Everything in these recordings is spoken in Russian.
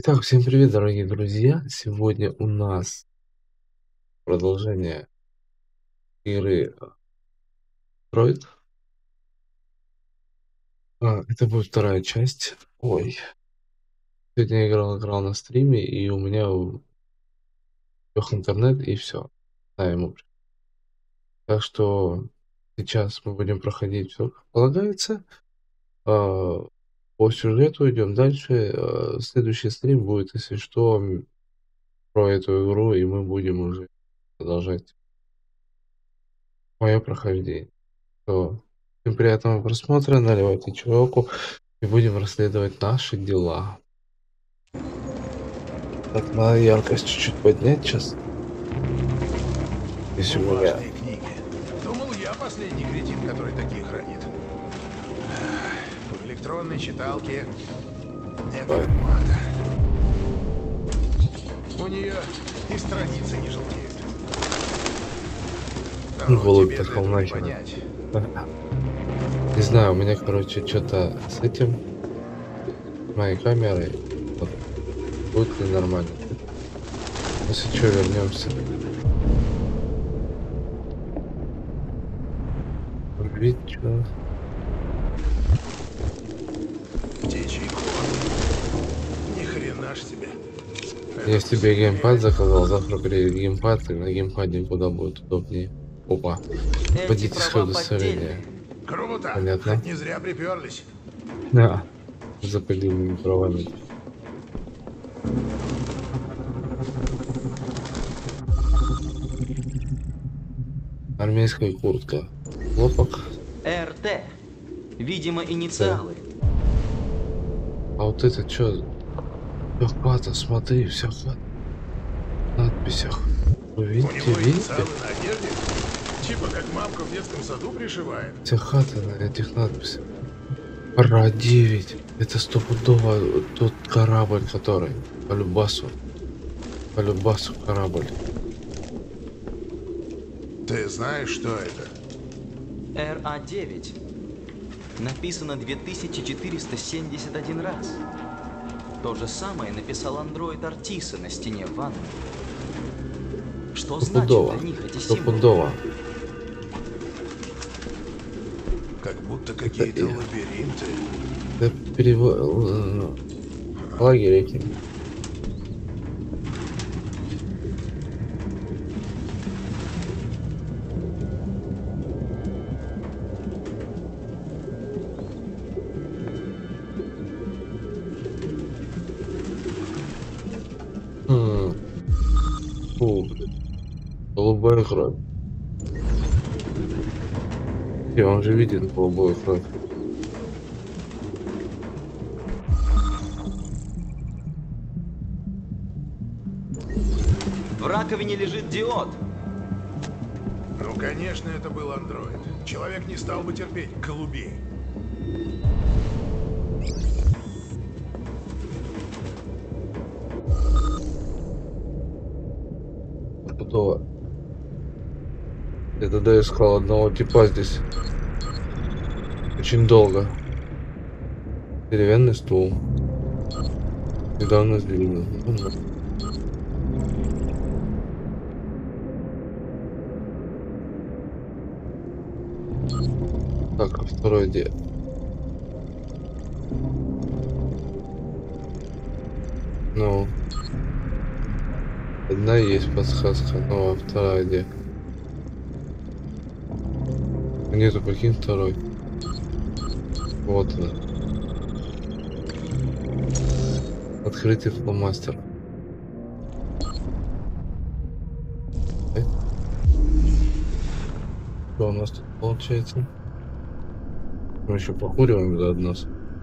Итак, всем привет, дорогие друзья! Сегодня у нас продолжение игры Android. Это будет вторая часть. Ой, сегодня я играл на стриме, и у меня лег интернет, и все. Да, ему. Так что сейчас мы будем проходить все как полагается. А, По сюжету идем дальше. Следующий стрим будет, если что, про эту игру, и мы будем уже продолжать мое прохождение. Всё. Всем приятного просмотра, наливайте чайку и будем расследовать наши дела. Так, надо яркость чуть-чуть поднять сейчас. Если у меня... Бумажные книги. Думал, я последний кретин, который такие хранит. В электронной читалке нет Давай. формата. У нее и страницы не желтеют. Голубь Тебе пошел этого не нахер. понять. Не знаю, у меня, короче, что-то с этим, моей камерой, вот, будет ненормально. Если что, вернемся. Видите, что? Птичий ход. Ни хрена ж себе. Я себе геймпад заказал, завтра приедет геймпад, и на геймпаде куда будет удобнее. Опа. Эти Водительское права удостоверение. поддельные. Круто. Понятно. Хоть не зря приперлись. Да. За поддельными правами. Армейская куртка. Хлопок. РТ. Видимо, инициалы. А вот это что? Хата, смотри, вся хата. В надписях. Вы У видите, него видите? инициалы на одежде. Типа как мамка в детском саду пришивает. Вся хата на этих надписях. Ра 9. Это стопудово тот корабль, который. По любасу. По любасу корабль. Ты знаешь, что это? РА-9. Написано 2471 раз. То же самое написал андроид Артиса на стене в ванной. Что значит Стопудово. для них эти символы? Стопудово. Как будто какие-то лабиринты. Это перевод... Лагерь эти. Фу, голубая кровь. И он же видит голубую кровь. В раковине лежит диод. Ну, конечно, это был андроид. Человек не стал бы терпеть голубей. Стопудово. Я тогда искал одного типа здесь. Очень долго. Деревянный стул. Недавно сдвинул. Так, а второй где? Ну. Одна есть подсказка, ну а вторая где? Нету, каким второй? Вот она. Открытый фломастер. Что у нас тут получается? Мы еще покуриваем заодно.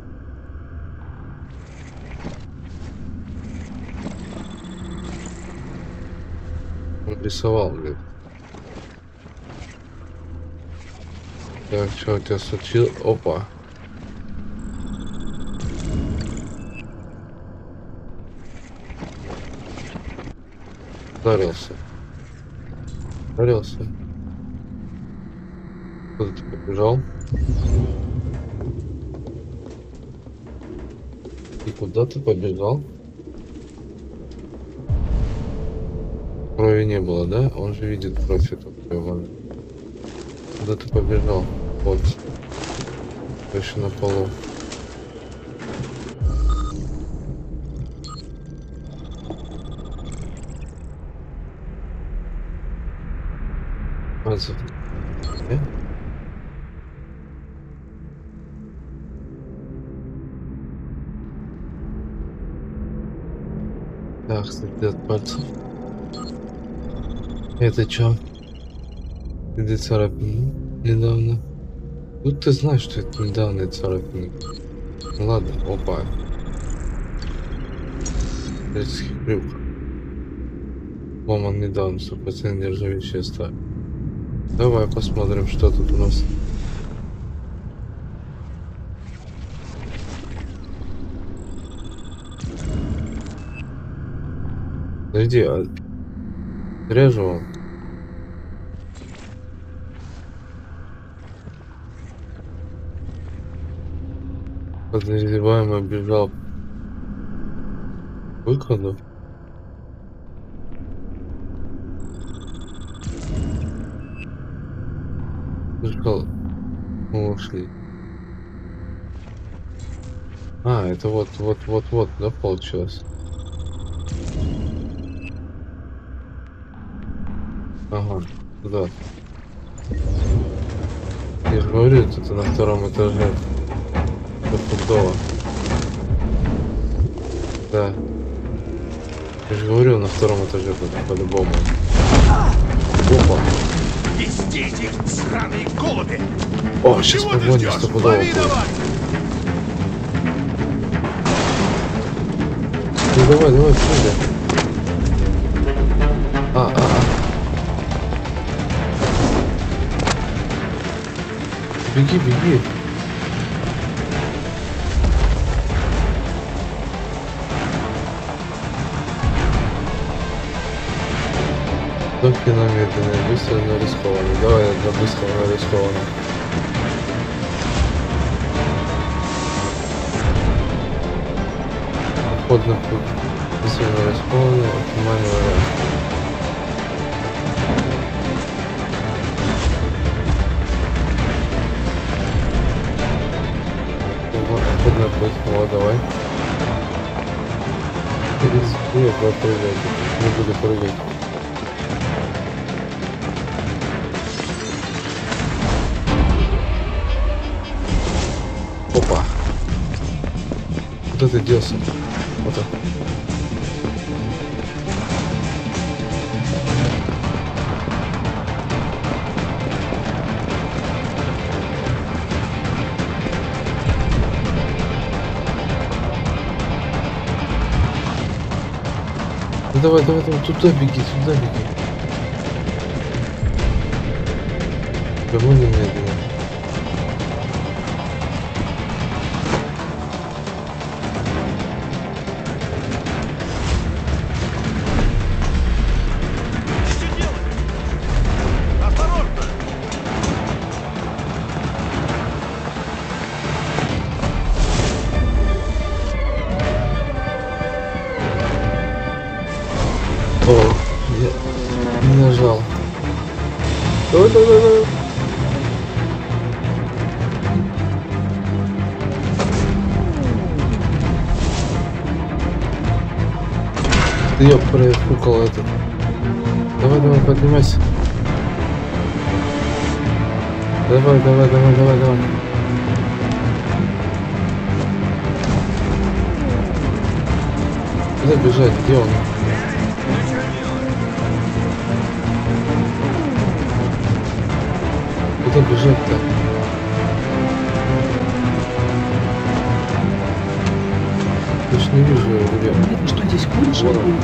Он рисовал, блядь. Так, что у тебя случилось? Опа. Ударился. Ударился. Куда ты побежал? И куда ты побежал? крови не было, да? Он же видит кровь эту ёбаную. Куда ты побежал? Вот. Еще на полу. Пальцев. Да, кстати, от пальцев. Это чё? Ты царапины недавно. Тут ты знаешь, что это недавние царапины. Ладно, опа. Детский крюк. Ломан недавно, 100% нержавеющая сталь. Давай посмотрим, что тут у нас. Подожди, а зря же он. Подозреваемый бежал к выходу. Зеркал. Мы ушли. А, это вот, да, получилось. Ага, туда. Я же говорю, это на втором этаже. Стопудово. Да. Я же говорю, на втором этаже по-любому. Опа. Везите, сраные голуби! О, сейчас Чего ты погоня ждешь? стопудово Лови будет. давай! Ну давай, прыгай. Беги. Только на медленное, быстро, но рискованно. Давай для быстрого, но рискованно. Ход на путь. Быстро, но рискованно, оптимальный вариант. Ход на путь, вот, давай. Нет, прыгай. Не буду прыгать. Опа. Куда ты делся? Вот так. Ну давай, туда беги. Довольно медленно. О, я не нажал. Давай. Ты ёб, профукал этот. Давай, поднимайся. Давай. Куда бежать? Где он? Куда бежать-то? Я ж не вижу его, ребят. Ты что, здесь куришь? Вот он.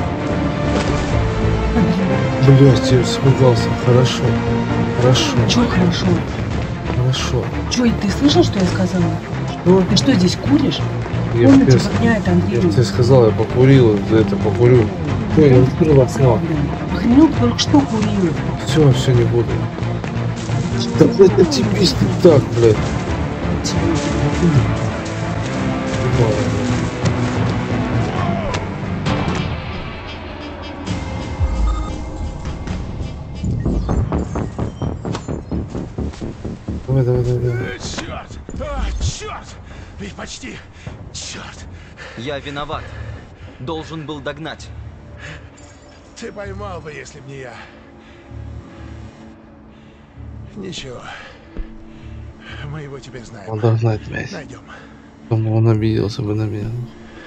Блять, я испугался. Хорошо. Чё хорошо? Чё, ты слышал, что я сказала? Что? Ты что, здесь куришь? Я Комната тебе воняет, Андрей. тебе сказал, я покурил, за это покурю. Ой, я открыл окно. Охренел, ты только что курил. Все не буду. Да, блядь, отъебись ты так, блядь. Давай, давай, давай, давай. Черт! А, черт! Ведь почти. Черт! Я виноват. Должен был догнать. Ты поймал бы, если б не я. Ничего. Мы его теперь знаем. Надо гнать мяч. Найдем. Кому он обиделся бы на меня.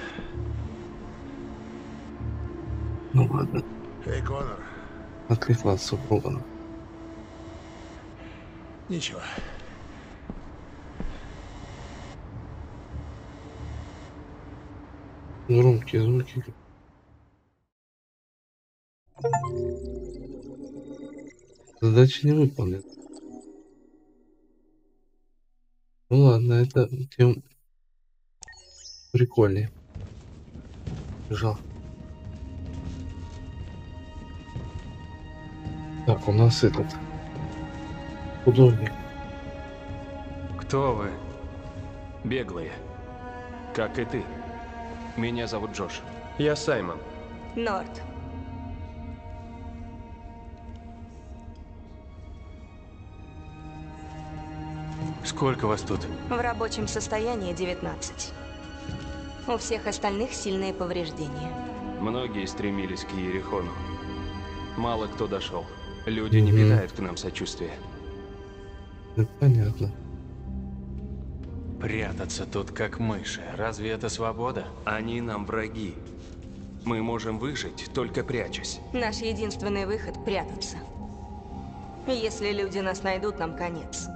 Ну ладно. Эй, Конор. Отвлекла от супруга. Ничего. Громкие звуки. Задача не выполнена. Ну ладно, это тем прикольнее. Жал. Так, у нас этот художник. Кто вы? Беглые. Как и ты. Меня зовут Джош. Я Саймон. Норт. Сколько вас тут? В рабочем состоянии 19. У всех остальных сильные повреждения. Многие стремились к Иерихону. Мало кто дошел. Люди не питают к нам сочувствия. Это понятно. Прятаться тут как мыши. Разве это свобода? Они нам враги. Мы можем выжить, только прячась. Наш единственный выход – прятаться. Если люди нас найдут, нам конец.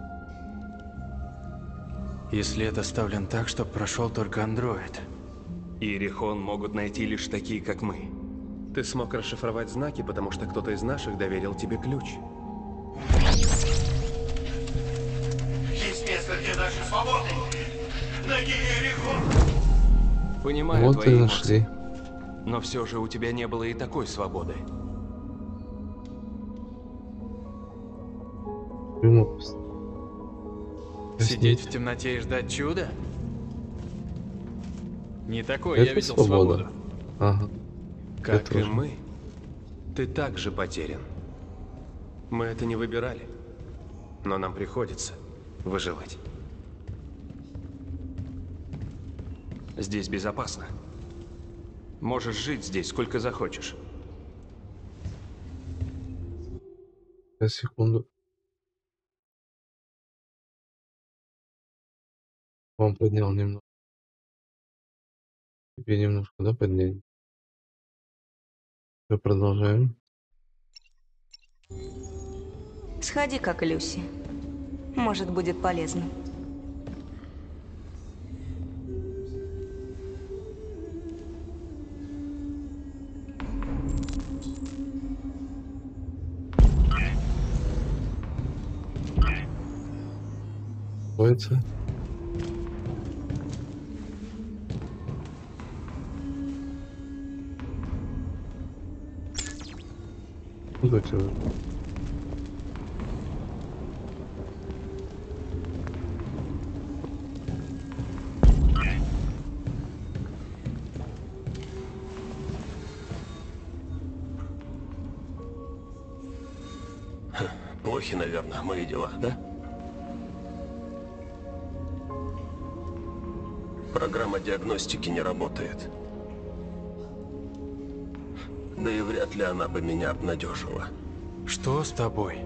И след оставлен так, чтобы прошел только андроид. Иерихон могут найти лишь такие, как мы. Ты смог расшифровать знаки, потому что кто-то из наших доверил тебе ключ. Есть место, где наши свободы. Найди Иерихон. Понимаю Вот и твои нашли. эмоции. Но все же у тебя не было и такой свободы. Ему Сидеть в темноте и ждать чуда? Не такое это я видел свобода. свободу. Ага. Как и тоже. мы, ты также потерян. Мы это не выбирали, но нам приходится выживать. Здесь безопасно. Можешь жить здесь сколько захочешь. Сейчас, секунду. Вам поднял немного. Тебе немножко, да, поднять? Все, продолжаем. Сходи, как Люси. Может, будет полезно. Строится. Куда тебя? Плохи, наверное, мои дела, да? Программа диагностики не работает. Да и вряд ли она бы меня обнадежила. Что с тобой?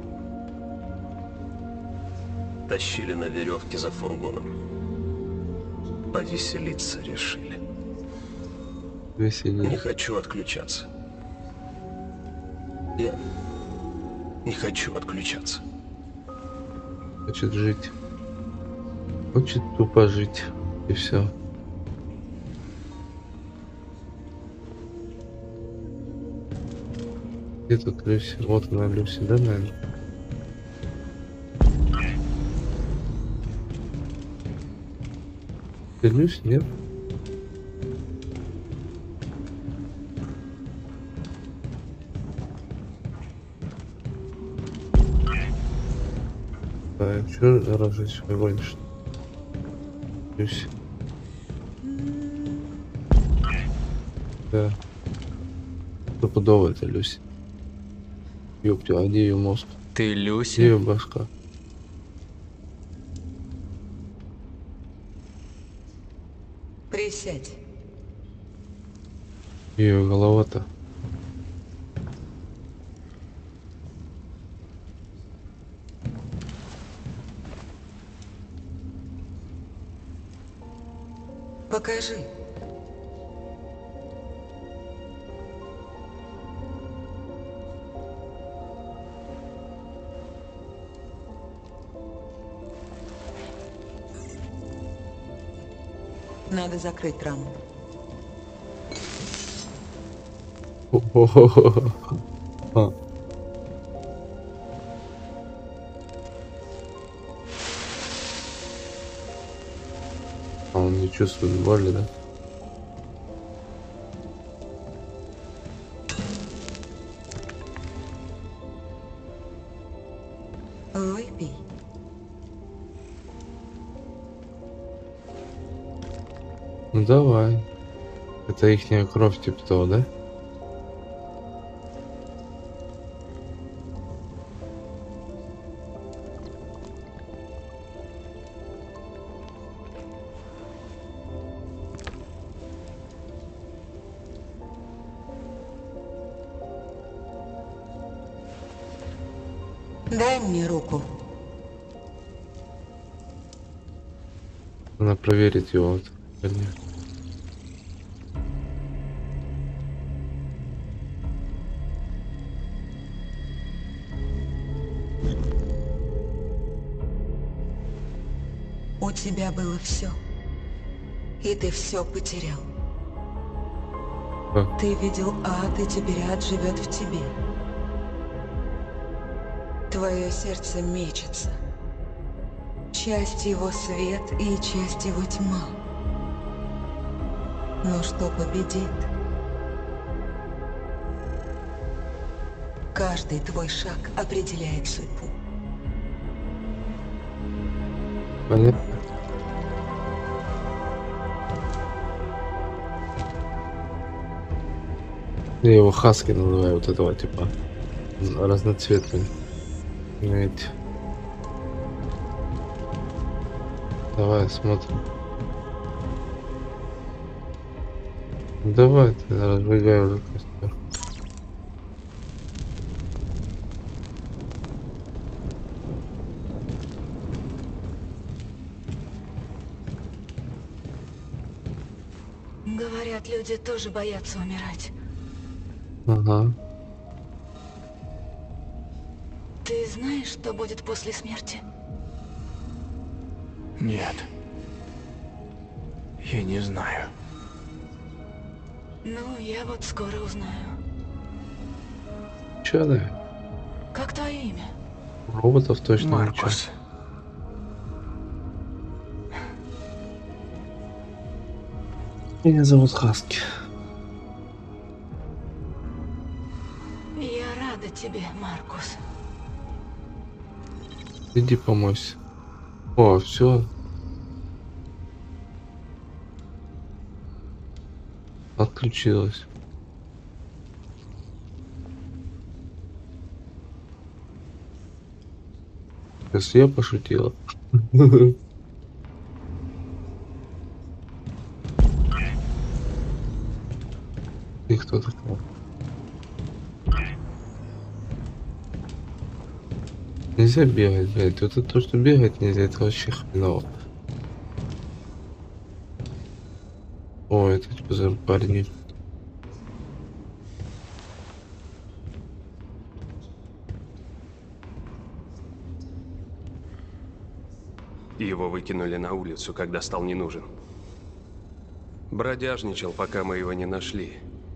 Тащили на веревке за фургоном. Повеселиться решили. Не Веселее. хочу отключаться. Я не хочу отключаться. Хочет жить. Хочет тупо жить. И все. Где тут Люси? Вот она, Люси, да, наверное? Ты Люси, нет? Так, что разжечь огонь? Люси. Да. Стопудово это Люси. Ёпта, а где ее мозг? Ты Где Люси? ее башка? Присядь. Ее голова-то. Покажи. Надо закрыть рану. А. А он не чувствует боли, да? Выпей. Ну давай. Это ихняя кровь типа того, да? Дай мне руку. Надо проверить его. Вот. Конечно. У тебя было все. И ты все потерял. А. Ты видел ад, и теперь ад живет в тебе. Твое сердце мечется. Часть его свет и часть его тьма. Но что победит? Каждый твой шаг определяет судьбу. Понятно. Я его Хаски называю, вот этого типа разноцветный. Знаете. Давай смотрим. Давай, ты разжигай уже костер. Говорят, люди тоже боятся умирать. Ага. Ты знаешь, что будет после смерти? Нет. Я не знаю. Ну, я вот скоро узнаю. Чё да? Как твое имя? Роботов точно ничего. Маркус. Меня зовут Хаски. Я рада тебе, Маркус. Иди помойся. О, все. Отключилась. Если я пошутила. Ты кто такой? Нельзя бегать, блядь. Вот это то, что бегать нельзя, это вообще хреново. О, это типа за парни. Его выкинули на улицу, когда стал не нужен. Бродяжничал, пока мы его не нашли.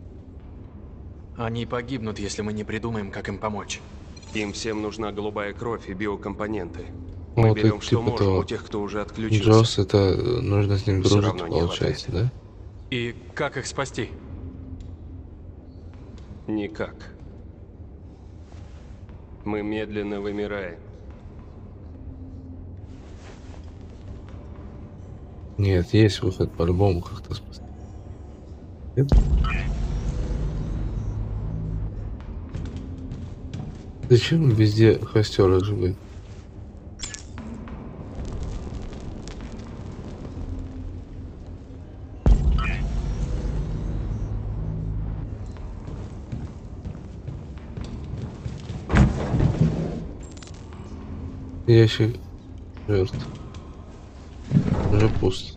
Они погибнут, если мы не придумаем, как им помочь. Им всем нужна голубая кровь и биокомпоненты. Мы Вот берем, это что типа можем того. у тех, кто уже отключился. Джосс, это нужно с ним Всё дружить, равно не получается, да? И как их спасти? Никак. Мы медленно вымираем. Нет, есть выход по-любому как-то спасти. Нет? Зачем везде костер разжигать? Ящик жертв. Уже пуст.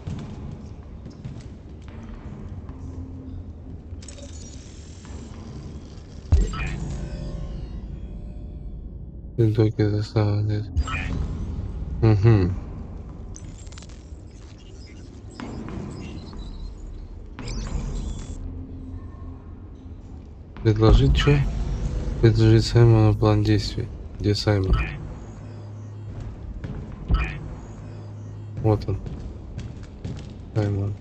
Итоги это самое. Угу. Предложить что? Предложить Саймону план действий. Где Саймон? Вот он. Саймон.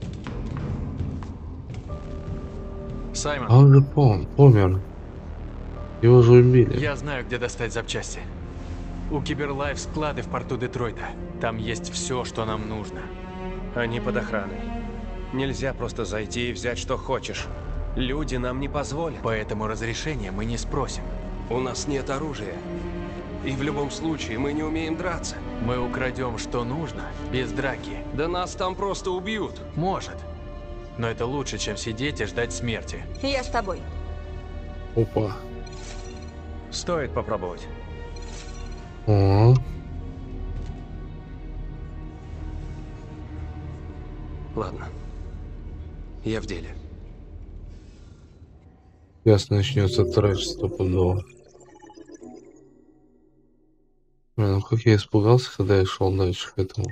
Саймон, А он же помер. Его же убили. я знаю, где достать запчасти. У Киберлайф склады в порту Детройта. Там есть все, что нам нужно. Они под охраной. Нельзя просто зайти и взять, что хочешь. Люди нам не позволят. Поэтому разрешения мы не спросим. У нас нет оружия. И в любом случае мы не умеем драться. Мы украдем, что нужно, без драки. Да нас там просто убьют. Может. Но это лучше, чем сидеть и ждать смерти. Я с тобой. Опа. Стоит попробовать. О, Ладно. Я в деле. сейчас начнется трэш стопудово. Блин, ну как я испугался, когда я шел дальше к этому.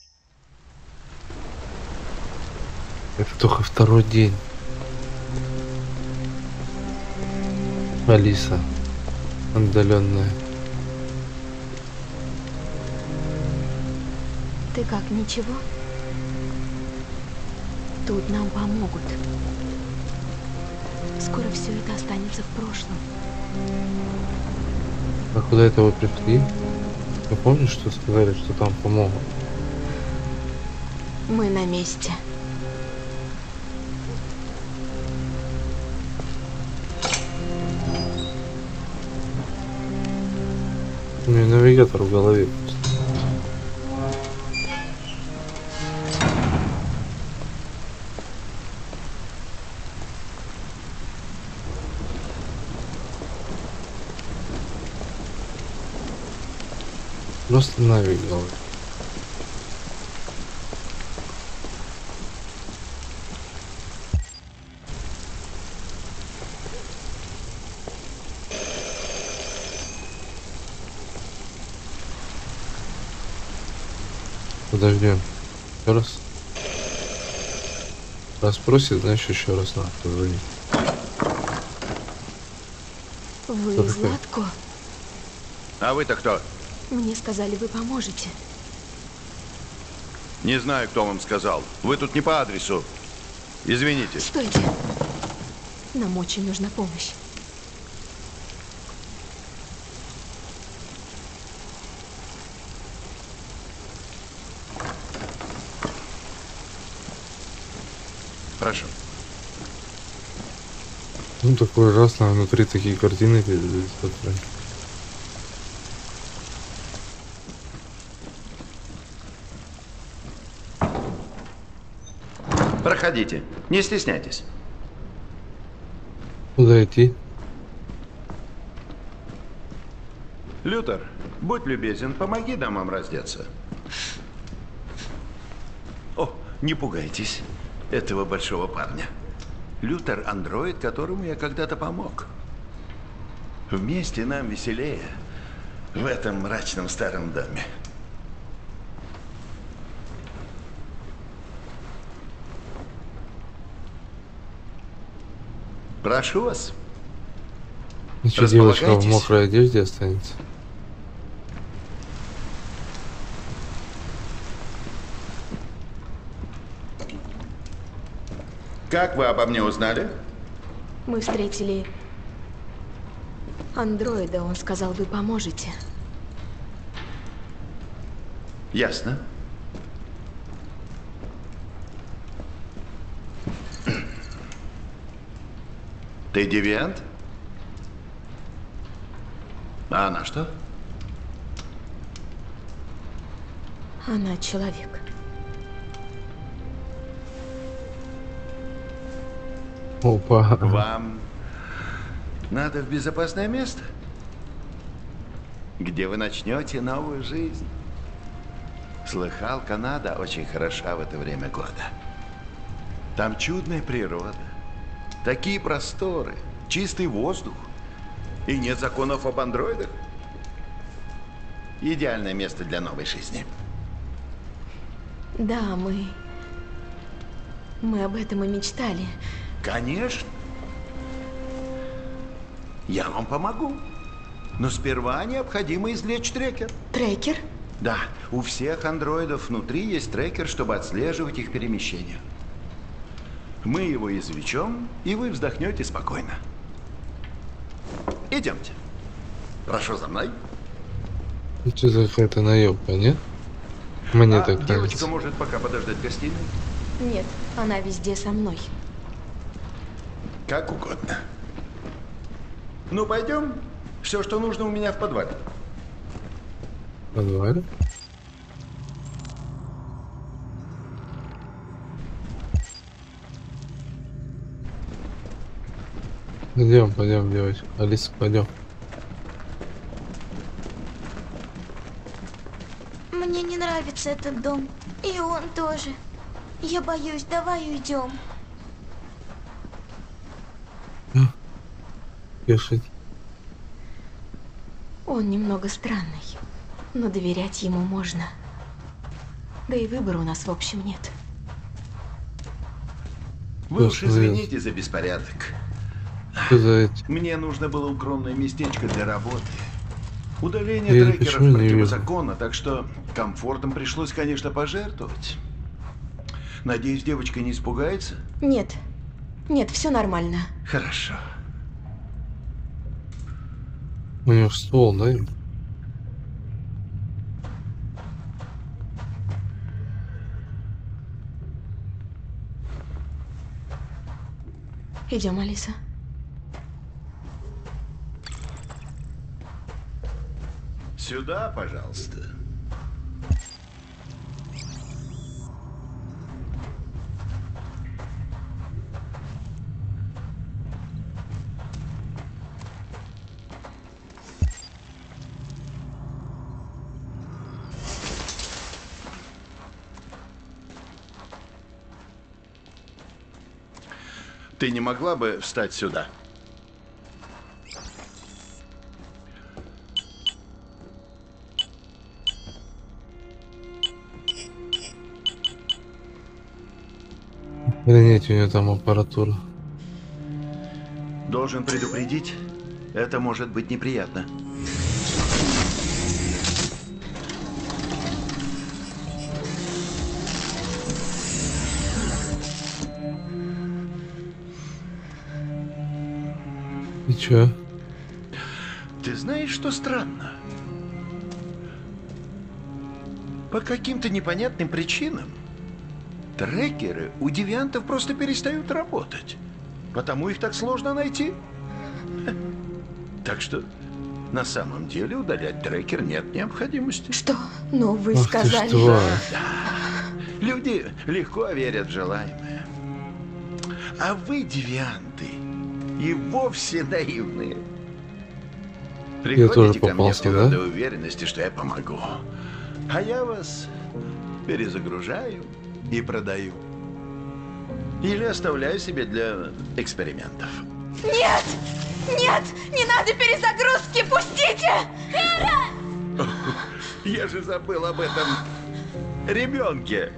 Это только второй день. Алиса. Отдаленная. Ты как, ничего? Тут нам помогут. Скоро все это останется в прошлом. А куда это вы пришли? Вы помнишь, что сказали, что там помогут? Мы на месте. У меня навигатор в голове. Просто навик в голове. Подождем. Еще раз. Раз просит, значит еще раз надо позвонить. Вы Кто из такой? Латко? А вы-то кто? Мне сказали, вы поможете. Не знаю, кто вам сказал. Вы тут не по адресу. Извините. Стойте. Нам очень нужна помощь. Прошу. Ну такое ужасно, а внутри такие картины передают. Проходите. Не стесняйтесь. Куда идти? Лютер, будь любезен, помоги дамам раздеться. О, не пугайтесь этого большого парня. Лютер — андроид, которому я когда-то помог. Вместе нам веселее в этом мрачном старом доме. Прошу вас. Еще девочка в Располагайтесь. мокрой одежде останется. Как вы обо мне узнали? Мы встретили андроида. Он сказал, вы поможете. Ясно. Ты девиант? А она что? Она человек. Опа. Вам надо в безопасное место? где вы начнете новую жизнь. Слыхал, Канада очень хороша в это время года. Там чудная природа, такие просторы, чистый воздух и нет законов об андроидах. Идеальное место для новой жизни. Да, мы об этом и мечтали. Конечно. Я вам помогу. Но сперва необходимо извлечь трекер. Трекер? Да, у всех андроидов внутри есть трекер, чтобы отслеживать их перемещения. Мы его извлечем, и вы вздохнете спокойно. Идемте. Прошу за мной. Это за какая-то наебка, нет? Мне так девочка кажется. может пока подождать в гостиной? Нет, она везде со мной. Как угодно. Ну, пойдем. Все, что нужно, у меня в подвале. В подвале? Пойдем, девочка. Алиса, пойдем. Мне не нравится этот дом. И он тоже. Я боюсь, давай уйдем. Пишите. Он немного странный, но доверять ему можно. Да и выбора у нас в общем нет. Вы уж извините за беспорядок. Что за эти? Мне нужно было укромное местечко для работы. Удаление Я трекеров почему не вижу? противозаконно, так что комфортом пришлось, конечно, пожертвовать. Надеюсь, девочка не испугается? Нет, все нормально. Хорошо. У него стол, да? Идем, Алиса. Сюда, пожалуйста. Ты не могла бы встать сюда? Охренеть, у нее там аппаратура. Должен предупредить, это может быть неприятно. И чё? Ты знаешь, что странно? По каким-то непонятным причинам трекеры у девиантов просто перестают работать. Потому их так сложно найти. Так что на самом деле удалять трекер нет необходимости. Что? Ну, вы Ах ты ж сказали. тварь. Люди легко верят в желаемое. А вы, девианты, и вовсе наивные. Я тоже Приходите ко мне с попался, твердой да? уверенности, что я помогу. А я вас перезагружаю и продаю. Или оставляю себе для экспериментов. Нет! Нет! Не надо перезагрузки! Пустите! Вера! Я же забыл об этом ребенке.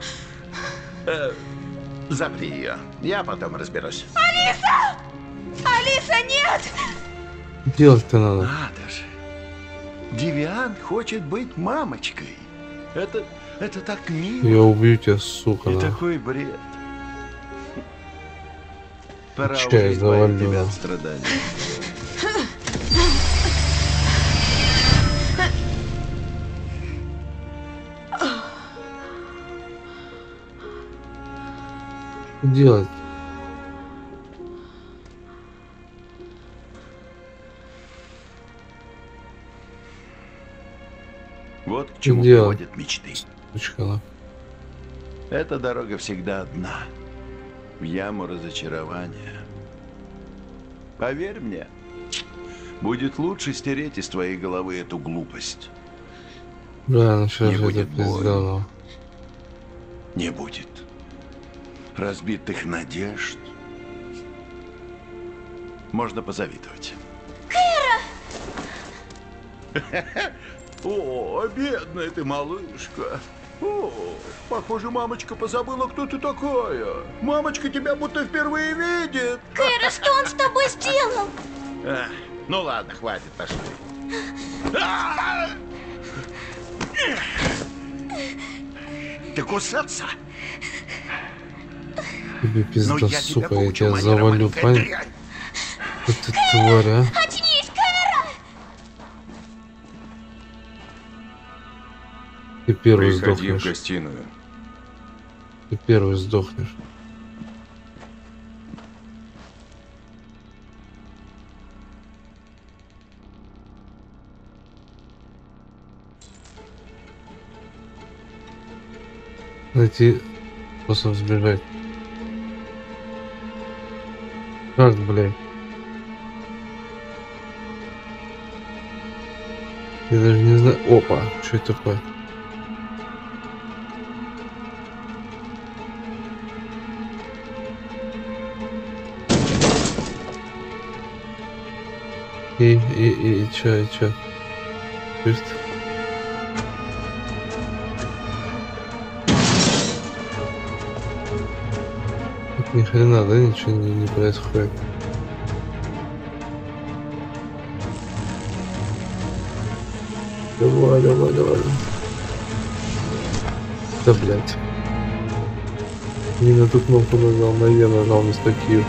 Запри ее. Я потом разберусь. Алиса! Алиса, нет! Делать-то надо. Надо же. Девиант хочет быть мамочкой. Это так мило. Я убью тебя, сука. И нахуй. такой бред. Пора Чай уже избавить завалю. тебя от страданий. Что делать? Вот к чему делать? приводят мечты. Сучка, нахуй. Эта дорога всегда одна. В яму разочарования. Поверь мне, Будет лучше стереть из твоей головы эту глупость. Бля, ну что Не же это будет боя. пиздано. Не будет разбитых надежд. Можно позавидовать. О, бедная ты малышка. О, похоже, мамочка позабыла, кто ты такая. Мамочка тебя будто впервые видит. Кэра, что он с тобой сделал? А, ну ладно, хватит, пошли. Ты кусаться? Тебе пизда, Ну, я тебя сука, я поучу, тебя манера завалю, маленькая пань. дрянь. Вот ты тварь, а. Очнись, Кэра! Ты первый Приходи в сдохнешь. гостиную. Ты первый сдохнешь. Найти способ сбежать. Как, блядь? Я даже не знаю. Опа, что это такое? И чё? Чувств? Ни хрена, да, ничего не происходит. Давай. Да, блядь. Не на ту кнопку нажал, на Е нажал вместо Q.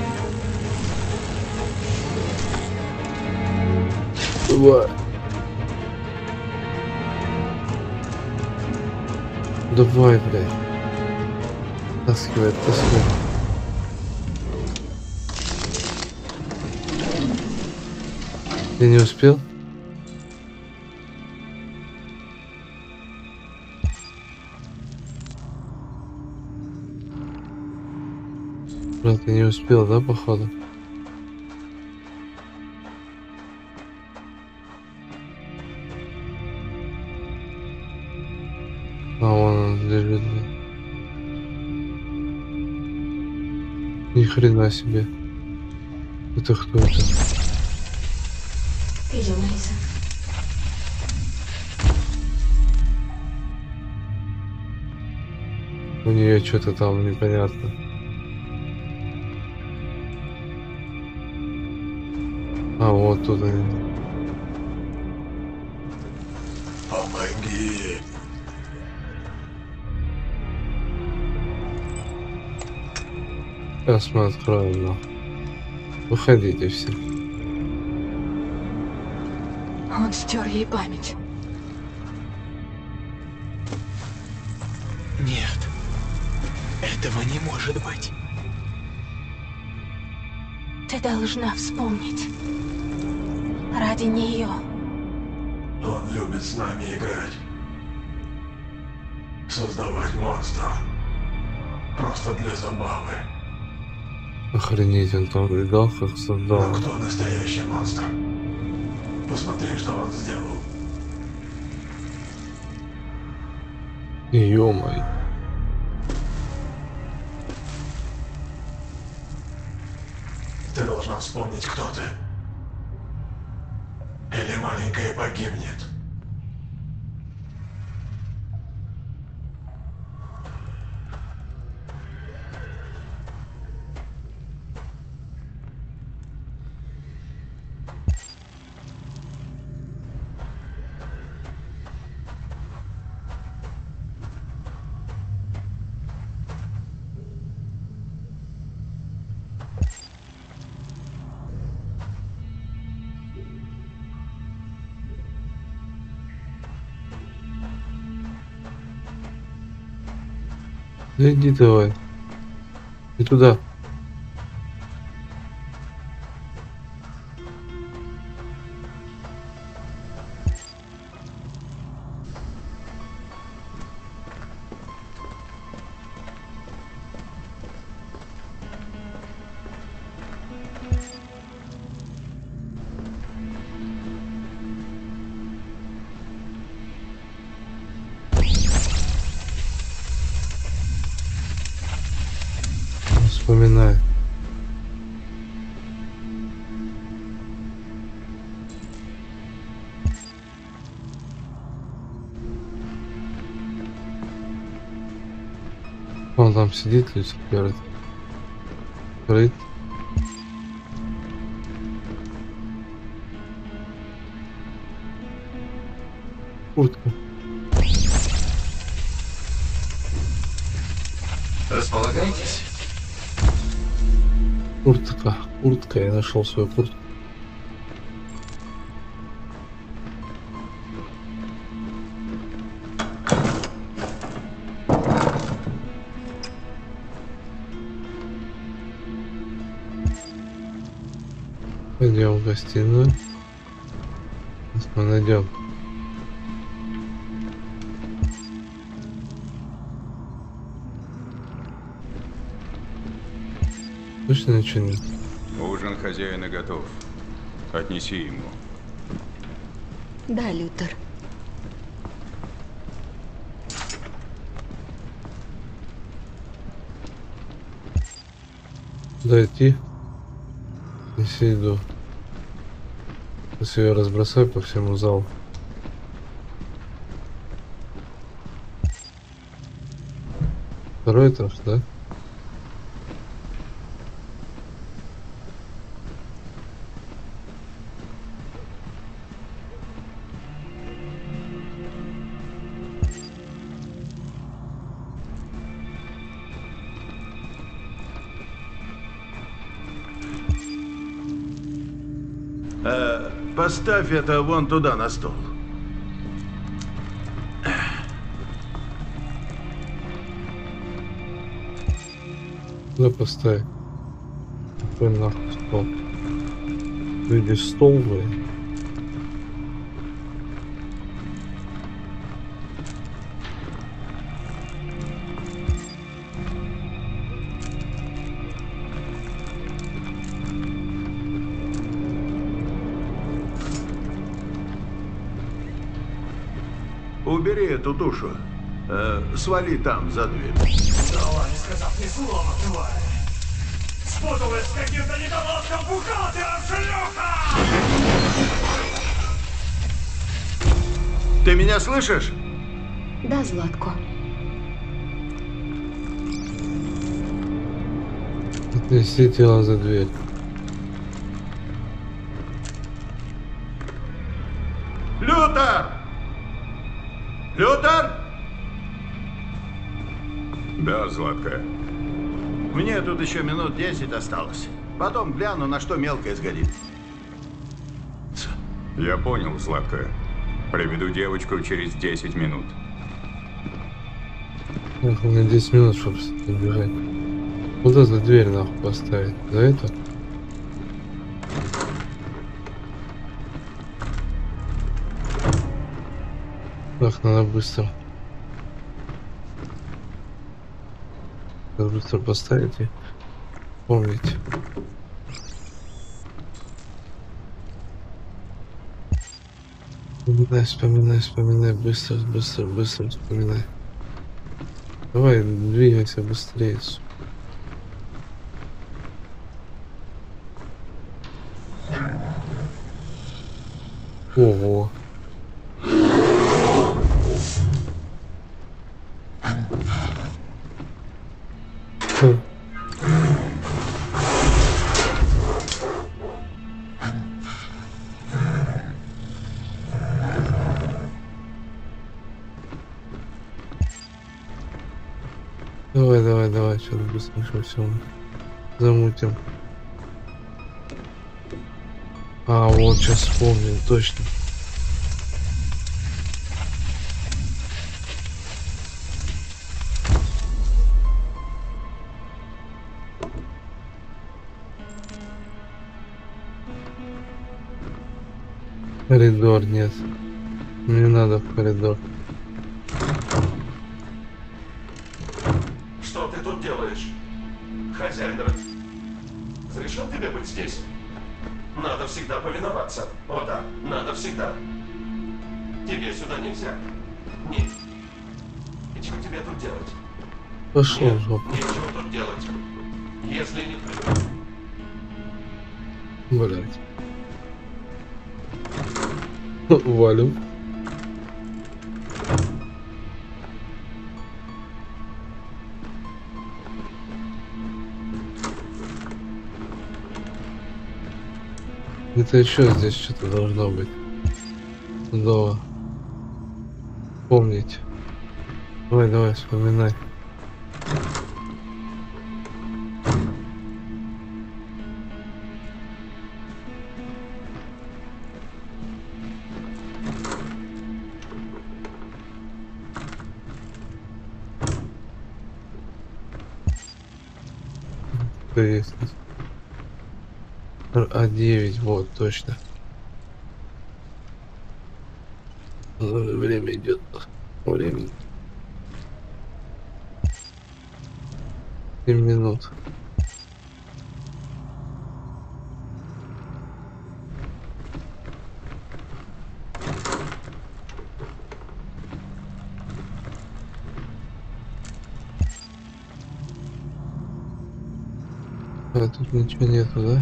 Давай. Давай, блядь. Таскивай. Я не успел? Брат, я не успел, да, походу? А, вон он лежит. Ни хрена себе. Это кто это? Идем, Алиса. У нее что-то там непонятно. А, вот тут они. Помоги. Сейчас мы откроем, но. Выходите все. Он стер ей память. Нет, этого не может быть. Ты должна вспомнить. Ради нее. Он любит с нами играть. Создавать монстров. Просто для забавы. Охренеть, он там видал, как создал. Но кто настоящий монстр? Посмотри, что он сделал. Ё-моё. Ты должна вспомнить, кто ты. Или маленькая погибнет. Да иди давай. И туда. вспоминаю. Он там сидит, Люцифер. Открыт. Куртка. Располагайтесь. Куртка. Я нашел свою куртку. Пойдем в гостиную. Сейчас мы найдем. Точно ничего нет. Ужин хозяина готов. Отнеси ему. Да, Лютер. Дойти. Неси еду. Сейчас ее разбросай по всему залу. Второй этаж, да? Поставь это вон туда, на стол. Куда поставь? Какой нахуй стол? Видишь стол, блин? Убери эту тушу. Свали там, за дверь. Дала, не сказав ни слова, тварь. Спуталась с каким-то недолотком бухгалтером, шлюха! Ты меня слышишь? Да, Златко. Отнеси тело за дверь. Лютер! Лютер! Да, Златка. Мне тут еще минут 10 осталось. Потом гляну, на что мелкое сгодит. Я понял, Златка. Приведу девочку через 10 минут. Эх, у меня 10 минут, чтобы бежать. Куда за дверь нахуй поставить? За это? Так, надо быстро. Надо быстро поставить и помнить. Вспоминай, быстро вспоминай. Давай, двигайся быстрее. Ого. Давай, сейчас быстрее все замутим. А, вот сейчас вспомнил, точно. Коридор нет. Не надо в коридор. Что ты тут делаешь? Хозяин разрешил тебе быть здесь? Надо всегда повиноваться. О да, надо всегда. Тебе сюда нельзя. Нет. Нечего тебе тут делать. Пошел Нет, в жопу. нечего тут делать. Если не... Блять. Валим. Это еще здесь что-то должно быть. Снова. Помнить. Давай, вспоминай. Что есть? А9, вот, точно. Время идет. Время. 7 минут. А тут ничего нету, да?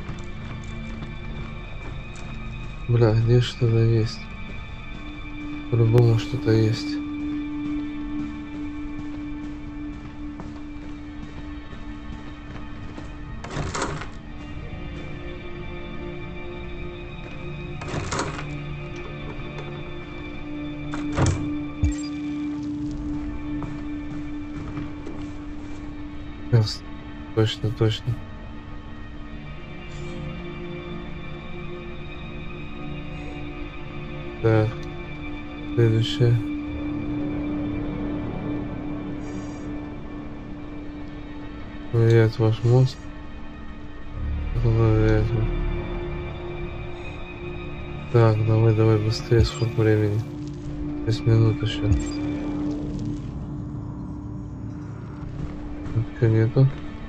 Бля, где что-то есть? По-любому что-то есть. Сейчас. Точно. Так, следующее. Проверяет ваш мозг. Так, давай быстрее, сколько времени? 6 минут еще. Ничего нету.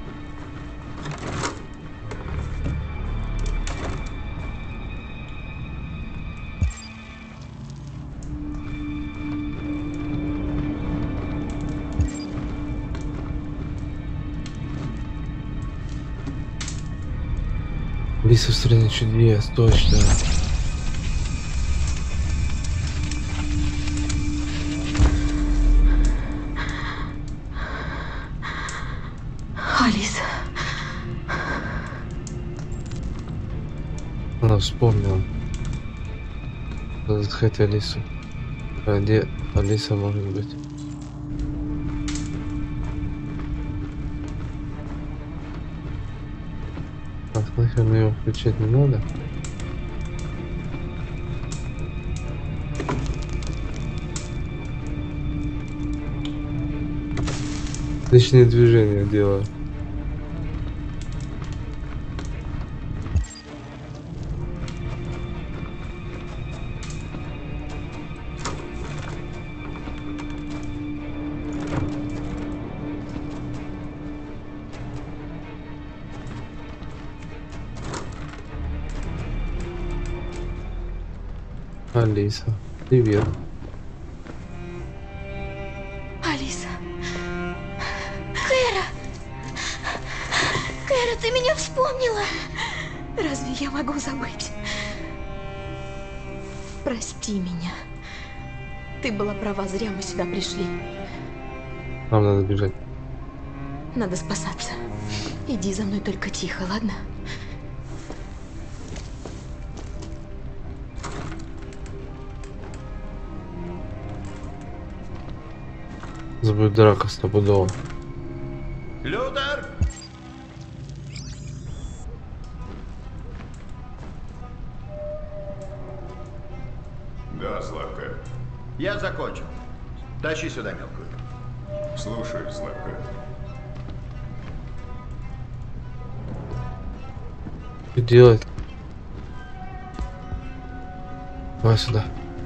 Алиса в стране чудес, точно. Алиса. Она вспомнила. Надо искать Алису. А где Алиса может быть? Так, нахер мне его включать не надо. Лишние движения делаю. Алиса, привет. Алиса. Кэра! Кэра, ты меня вспомнила! Разве я могу забыть? Прости меня. Ты была права, зря мы сюда пришли. Нам надо бежать. Надо спасаться. Иди за мной, только тихо, ладно? Будет драка стопудово. Лютер! Да, Славка. Я закончил. Тащи сюда мелкую. Слушай, Славка. Что делать? Давай сюда.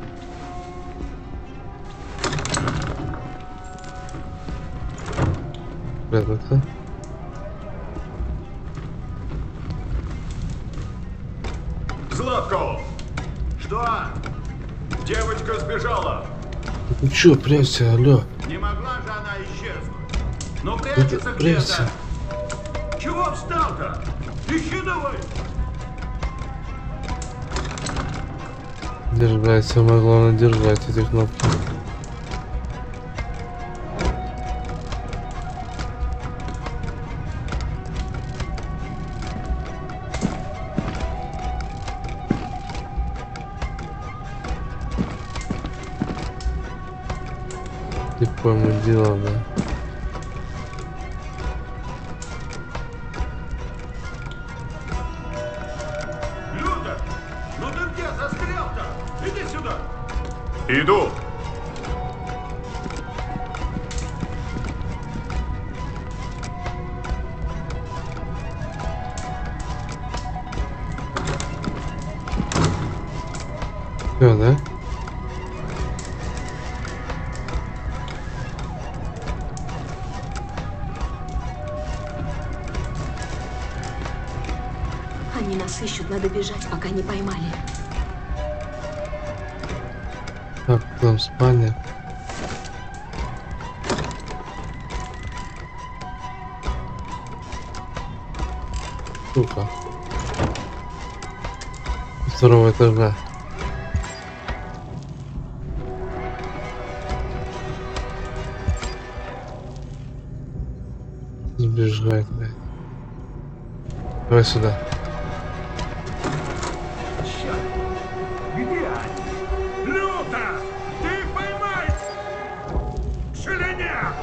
Это? Златко! Что? Девочка сбежала! Ну чё, прячься, алло. Не могла же она исчезнуть. Ну прячется прячься. где-то. Чего встал-то? Ищи давай! Держать, самое главное держать эти кнопки. Ты пойму дело, да. Люда, ну ты где застрял-то? Иди сюда! Иду! Все, да? Они нас ищут, надо бежать, пока не поймали. Так, там спальня. Сука. Со второго этажа. Сбежать, блядь. Давай сюда. Где они? Люта! Ты их поймай! Шеленя!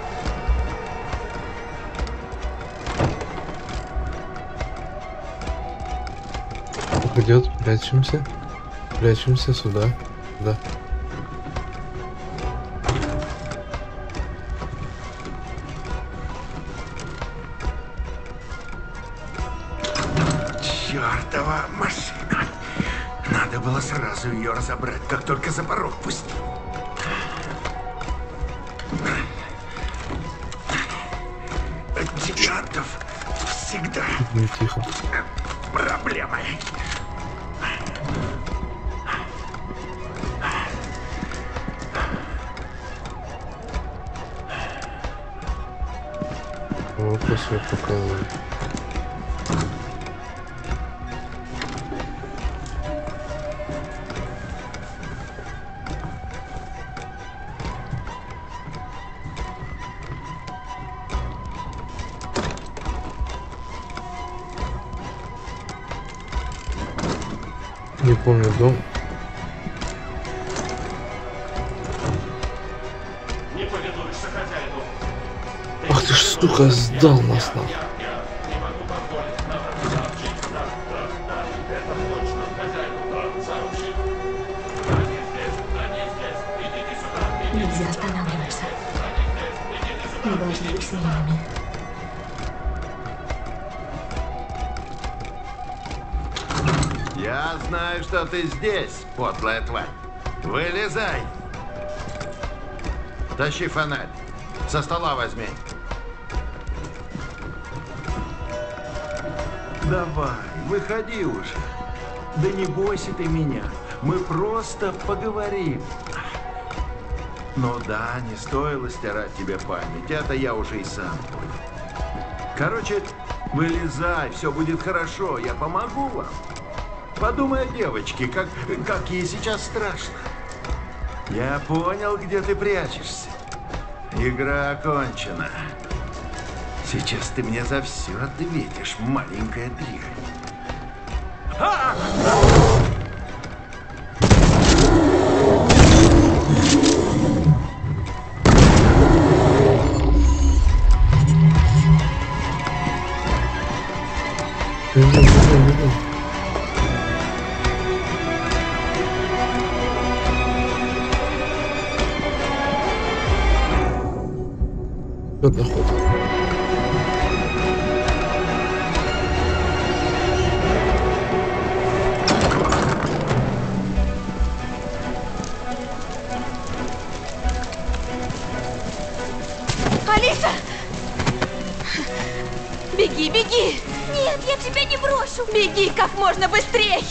Идет, прячемся. Прячемся сюда. Да. Чёртова машина! Надо было сразу ее разобрать, как только за порог пустил. Девиантов всегда Не тихо. проблемы. Вот все показывает. Не помню дом. Не повинуешься хозяину. Ах ты ж, сука, сдал нас нахуй. Не могу позволить нам сообщить. Да, это точно хозяину сообщить. Они здесь, идите сюда. Нельзя останавливаться. Мы должны быть смелыми. Я знаю, что ты здесь, подлая тварь. Вылезай. Тащи фонарь. Со стола возьми. Давай, выходи уже. Да не бойся ты меня. Мы просто поговорим. Ну да, не стоило стирать тебе память. Это я уже и сам понял. Короче, вылезай, все будет хорошо. Я помогу вам. Подумай о девочке, как ей сейчас страшно. Я понял, где ты прячешься. Игра окончена. Сейчас ты мне за все ответишь, маленькая дрянь. Вот нахуй. Алиса! Беги, беги! Нет, я тебя не брошу. Беги как можно быстрее!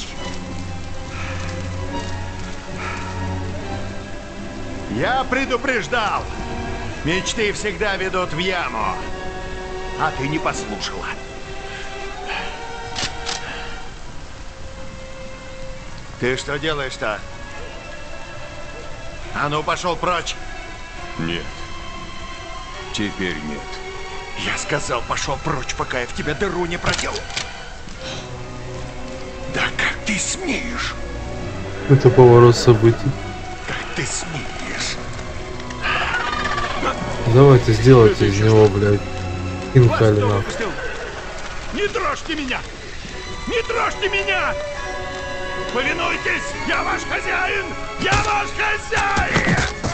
Я предупреждал. Мечты всегда ведут в яму. А ты не послушала. Ты что делаешь-то? А ну, пошел прочь! Нет. Теперь нет. Я сказал, пошел прочь, пока я в тебя дыру не проделал. Да как ты смеешь? Это поворот событий. Как ты смеешь? Давайте сделайте из него, блядь, Кинкали нахуй. Не трожьте меня! Не трожьте меня! Повинуйтесь! Я ваш хозяин! Я ваш хозяин!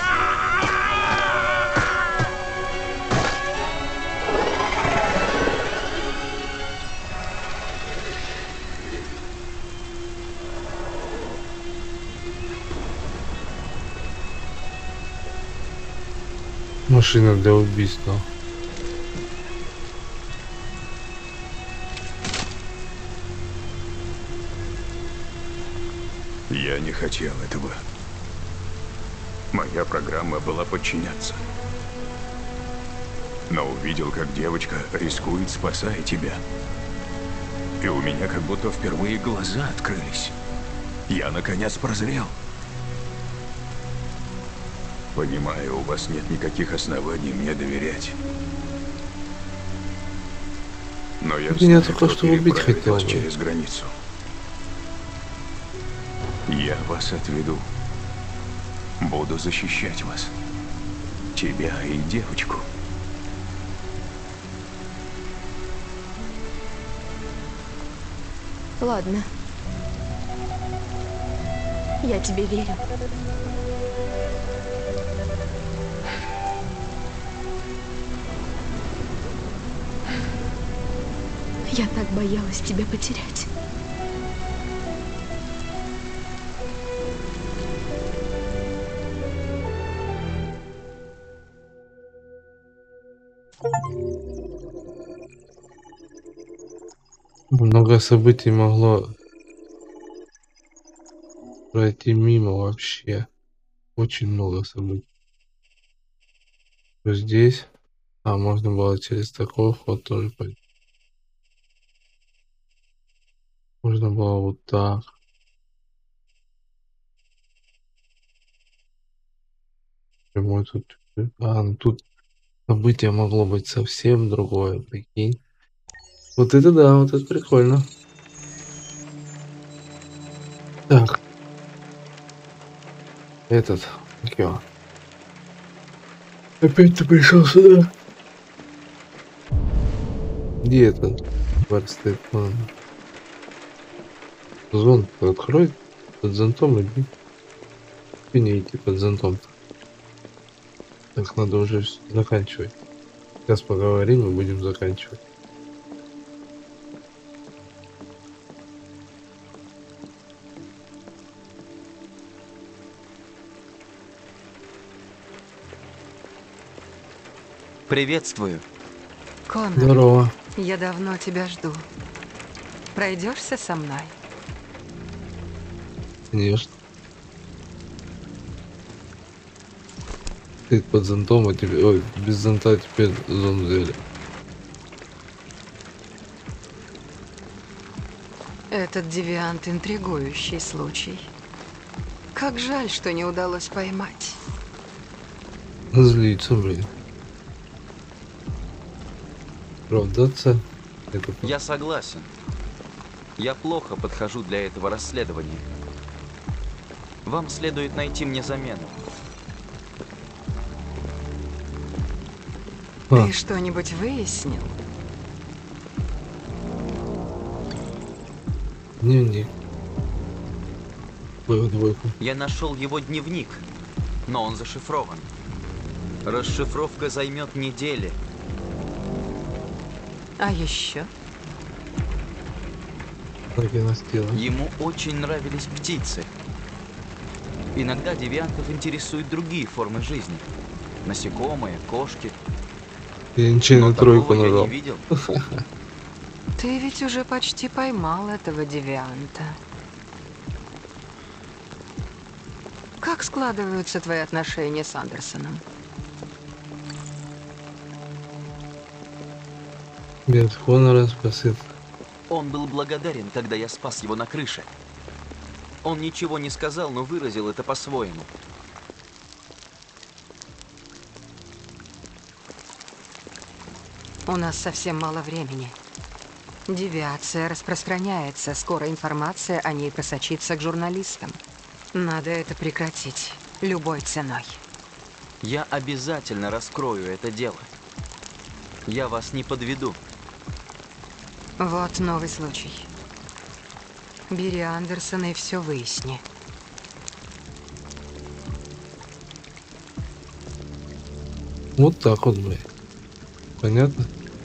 Машина для убийства. Я не хотел этого. Моя программа была подчиняться. Но увидел, как девочка рискует, спасая тебя. И у меня как будто впервые глаза открылись. Я наконец прозрел. Понимаю, у вас нет никаких оснований мне доверять. Но я Меня знаю, только кто что убить переправит хотел вас бы. через границу. Я вас отведу. Буду защищать вас. Тебя и девочку. Ладно. Я тебе верю. Я так боялась тебя потерять. Много событий могло пройти мимо вообще. Очень много событий. Вот здесь. А, можно было через такой вход тоже пойти. Можно было вот так. Прямой тут. А, ну тут событие могло быть совсем другое, прикинь. Вот это да, вот это прикольно. Так. Этот. Как его? Опять ты пришел сюда? Где этот? Тварь стоит. Ладно. Зонт открой. Под зонтом иди. Ты не идти под зонтом. Так, надо уже заканчивать. Сейчас поговорим и будем заканчивать. Приветствую. Конор, Здорово. я давно тебя жду. Пройдешься со мной? Конечно. Ты под зонтом, а тебе... Ой, без зонта теперь зонт взяли. Этот девиант — интригующий случай. Как жаль, что не удалось поймать. Злится, блин. Оправдаться? Это... Я согласен. Я плохо подхожу для этого расследования. Вам следует найти мне замену. Ты что-нибудь выяснил? Дневник. Двойку. Я нашел его дневник, но он зашифрован. Расшифровка займет недели. А еще? Ему очень нравились птицы. Иногда девиантов интересуют другие формы жизни. Насекомые, кошки. Я ничего на тройку я нажал. не видел. Ты ведь уже почти поймал этого девианта. Как складываются твои отношения с Андерсоном? Без Хонора спасет. Он был благодарен, когда я спас его на крыше. Он ничего не сказал, но выразил это по-своему. У нас совсем мало времени. Девиация распространяется. Скоро информация о ней просочится к журналистам. Надо это прекратить. Любой ценой. Я обязательно раскрою это дело. Я вас не подведу. Вот новый случай. Бери Андерсона и все выясни. Вот так вот, блядь. Понятно?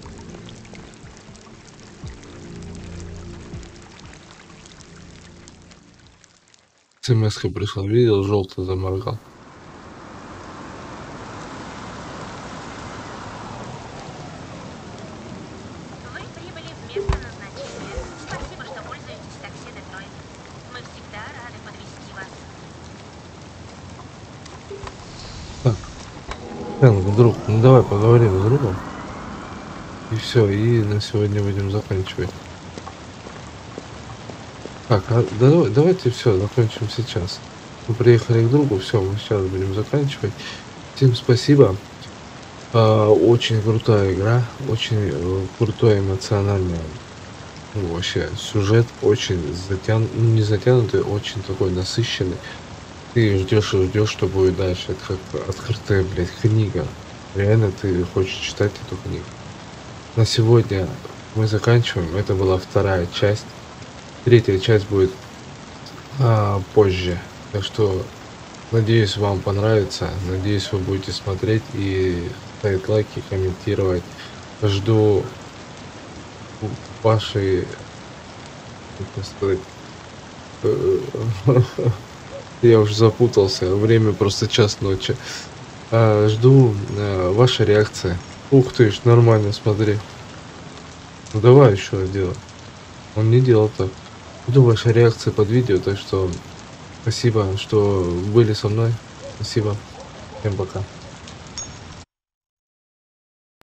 СМС-ка пришла, видел, желтый заморгал. Вы прибыли в место назначения. Спасибо, что пользуетесь такси Детройт. Мы всегда рады подвезти вас. Так. Энг, друг, ну давай поговорим с другом. И все, и на сегодня будем заканчивать. Так, давайте все, закончим сейчас. Мы приехали к другу, все, мы сейчас будем заканчивать. Всем спасибо. Очень крутая игра, очень крутой эмоциональный вообще сюжет, очень не затянутый, очень такой насыщенный. Ты ждешь и ждешь, что будет дальше. Это как открытая, блядь, книга. Реально ты хочешь читать эту книгу. На сегодня мы заканчиваем. Это была вторая часть. Третья часть будет позже. Так что надеюсь, вам понравится. Надеюсь, вы будете смотреть и ставить лайки, комментировать. Жду ваши... Я уже запутался. Время просто час ночи. Жду ваши реакции. Ух ты ж, нормально, смотри. Ну давай еще делай. Он не делал так. Жду ваши реакции под видео, так что спасибо, что были со мной. Спасибо. Всем пока.